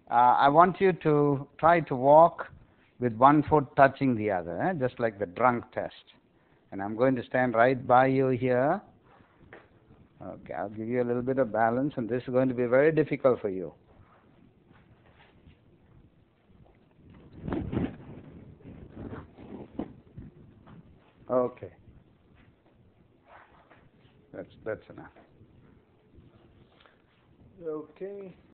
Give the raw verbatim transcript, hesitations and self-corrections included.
uh, I want you to try to walk with one foot touching the other, eh? Just like the drunk test. And I'm going to stand right by you here. Okay, I'll give you a little bit of balance, and this is going to be very difficult for you. Okay. That's, that's enough. Okay.